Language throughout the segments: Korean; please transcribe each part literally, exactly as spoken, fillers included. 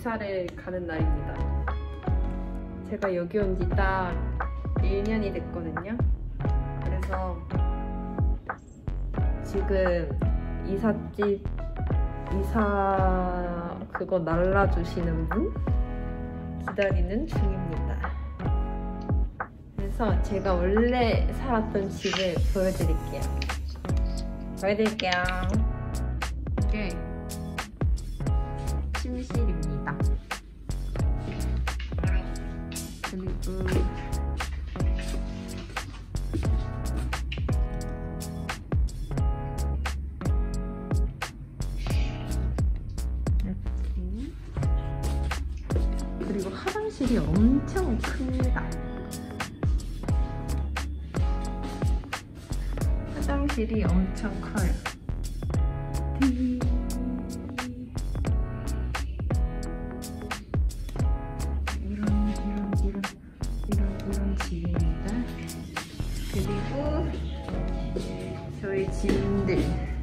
이사를 가는 날입니다. 제가 여기 온 지 딱 일 년이 됐거든요. 그래서 지금 이삿집 이사 그거 날라주시는 분 기다리는 중입니다. 그래서 제가 원래 살았던 집을 보여드릴게요. 보여드릴게요. 이게 침실입니다. 그리고 그리고 화장실이 엄청 큽니다. 화장실이 엄청 커요. 이런 이런 이런 이런 이런 집입니다. 그리고 저희 짐들.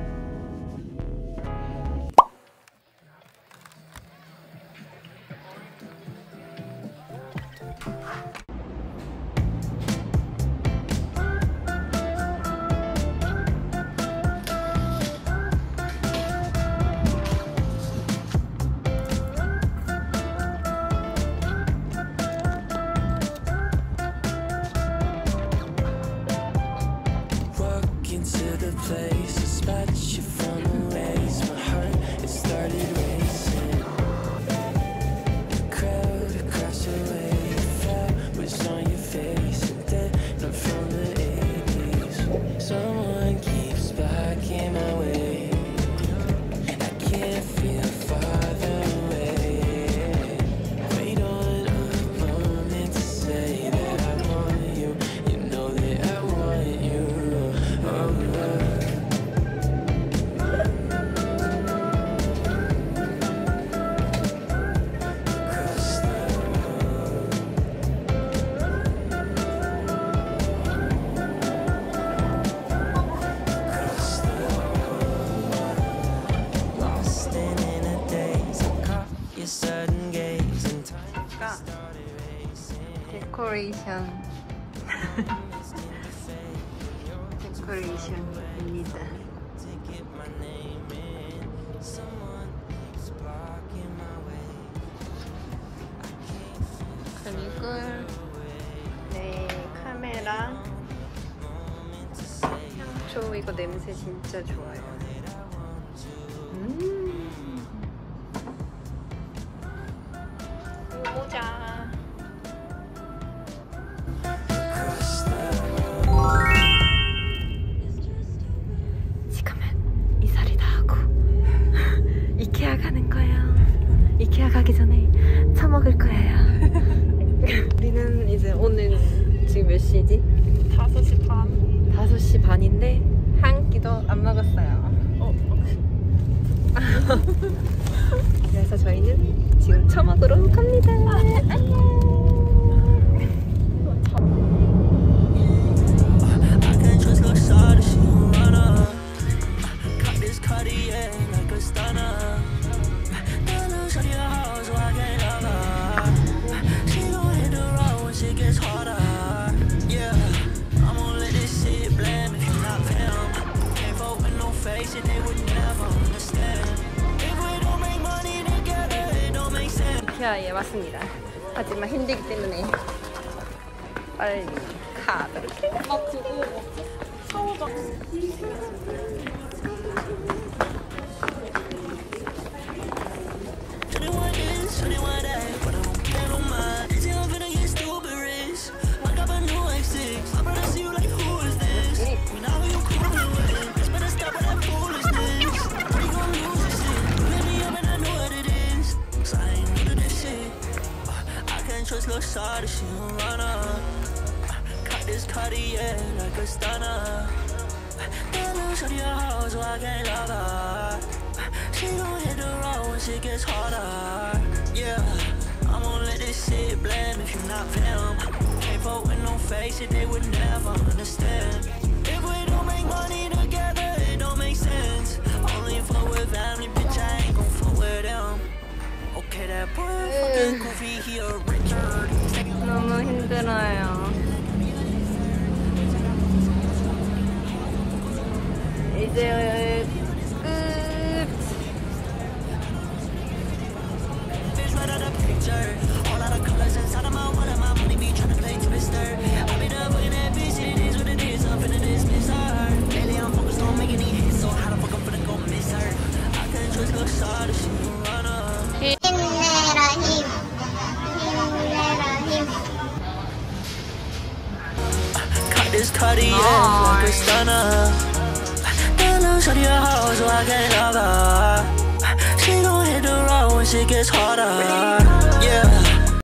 데코레이션 데코레이션입니다. 그리고 내 카메라 향초 이거 냄새 진짜 좋아요. 음 이거 모자. 이케아 가는 거예요. 이케아 가기 전에 차 먹을 거예요. 우리는 이제 오늘 지금 몇 시지? 다섯 시 반. 다섯 시 반인데 한 끼도 안 먹었어요. 어, 그래서 저희는 지금 차 먹으러 갑니다. 안녕. 이케아에 왔습니다. 하지만 힘들기 때문에 빨리 가도록 해요. 나 그거 뭐지? 샤워장. Little shawty, she gon' run up. Caught this Cartier like a stunner. That little shawty a hoe, so I can't love her. She gon' hit the road when shit gets harder. Yeah, I'm gon' let this shit blame if you're not them. Can't vote with no face, they would never understand. If we don't make money together, it don't make sense. Only fuck with family, bitch, I ain't gon' fuck with them. Okay, that 너무 힘들어요. 이제 끝. 힘내라 힘 힘내라 힘 Cut this Cartier like a stunner. That little shorty a hoe, so I can't love her. She gon' hit the road when shit gets harder. Yeah.